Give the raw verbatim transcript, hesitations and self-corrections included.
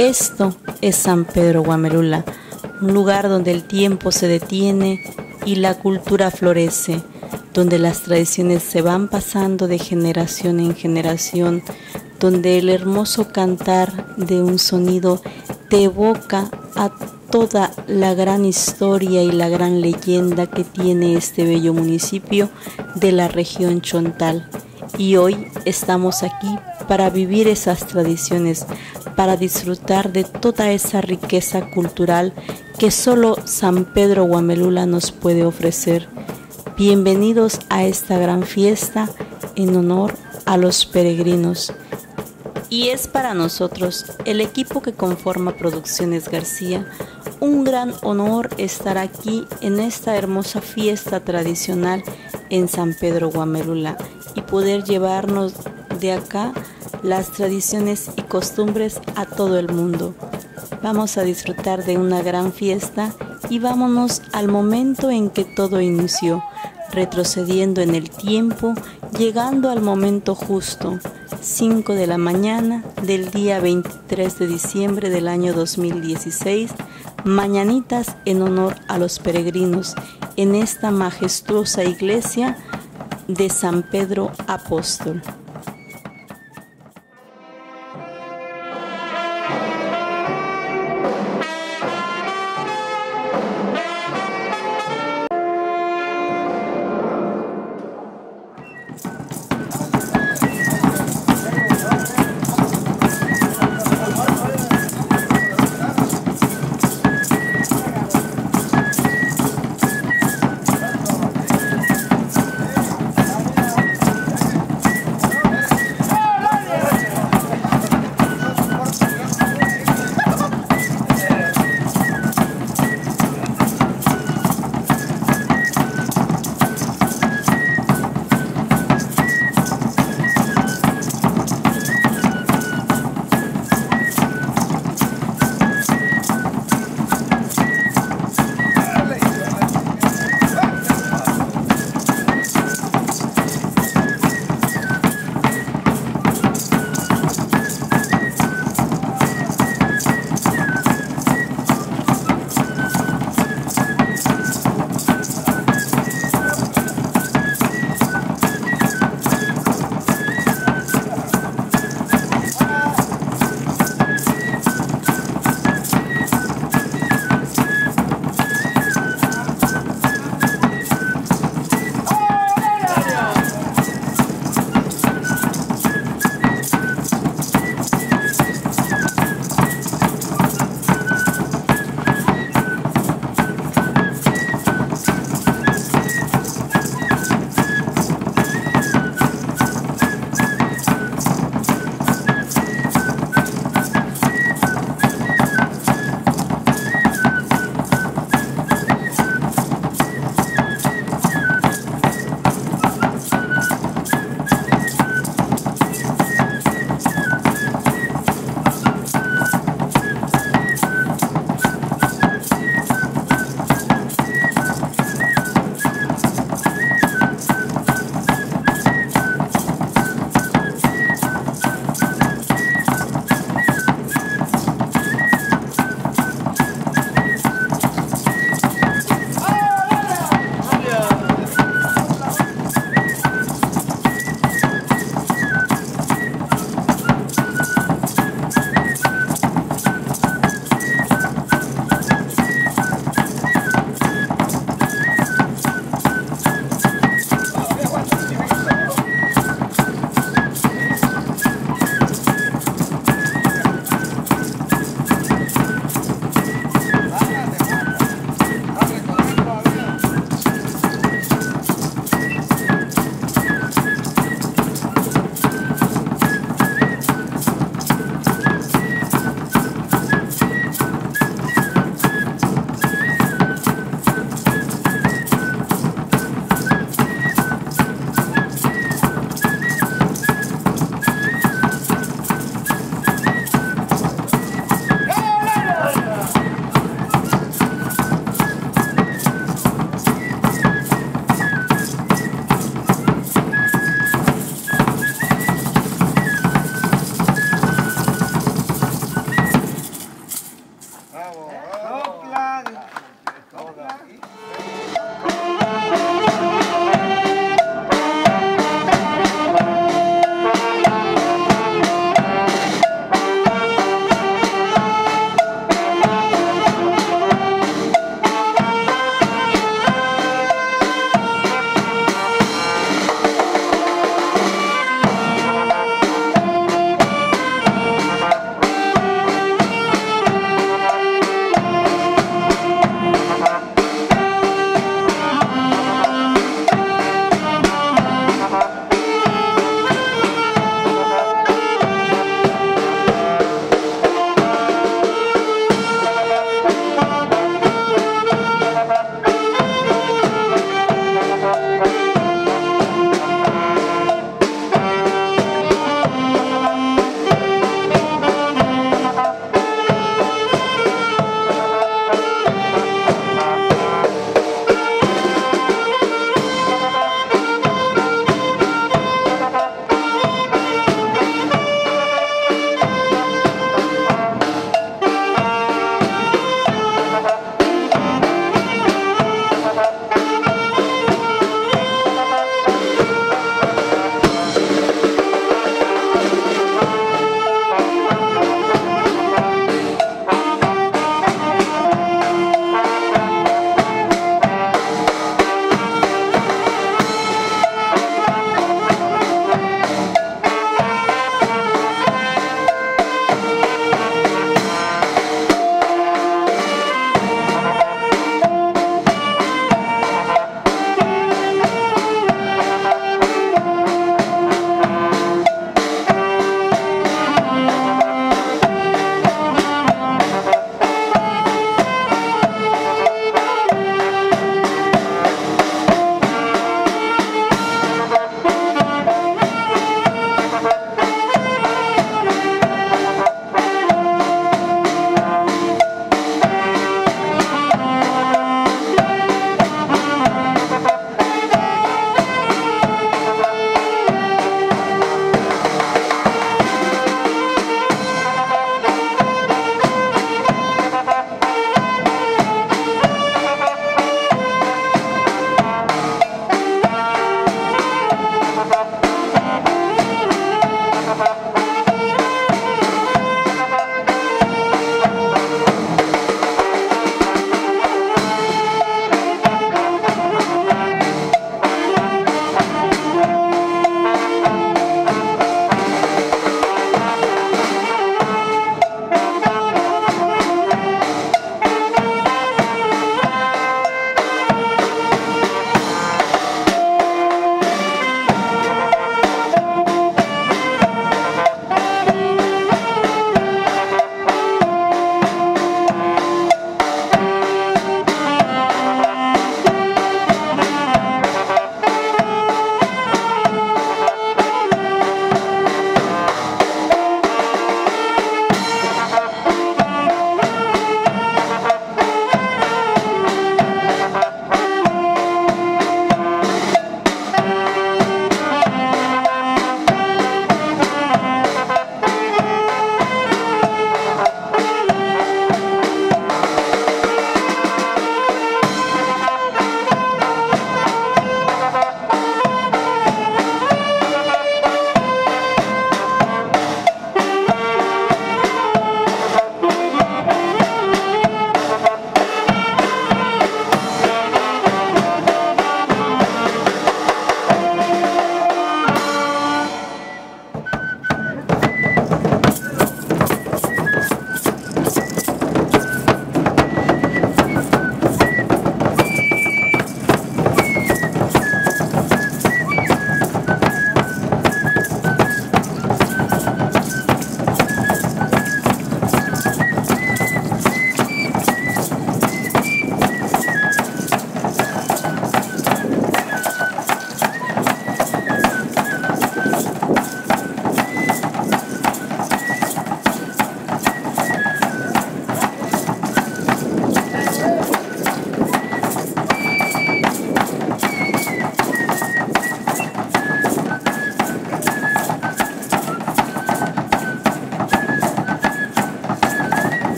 Esto es San Pedro Guamelula, un lugar donde el tiempo se detiene y la cultura florece, donde las tradiciones se van pasando de generación en generación, donde el hermoso cantar de un sonido te evoca a toda la gran historia y la gran leyenda que tiene este bello municipio de la región Chontal. Y hoy estamos aquí para vivir esas tradiciones, para disfrutar de toda esa riqueza cultural que solo San Pedro Guamelula nos puede ofrecer. Bienvenidos a esta gran fiesta en honor a los peregrinos. Y es para nosotros, el equipo que conforma Producciones García, un gran honor estar aquí en esta hermosa fiesta tradicional en San Pedro Guamelula y poder llevarnos de acá las tradiciones y costumbres a todo el mundo. Vamos a disfrutar de una gran fiesta y vámonos al momento en que todo inició, retrocediendo en el tiempo, llegando al momento justo, cinco de la mañana del día veintitrés de diciembre del año dos mil dieciséis, mañanitas en honor a los peregrinos en esta majestuosa iglesia de San Pedro Apóstol.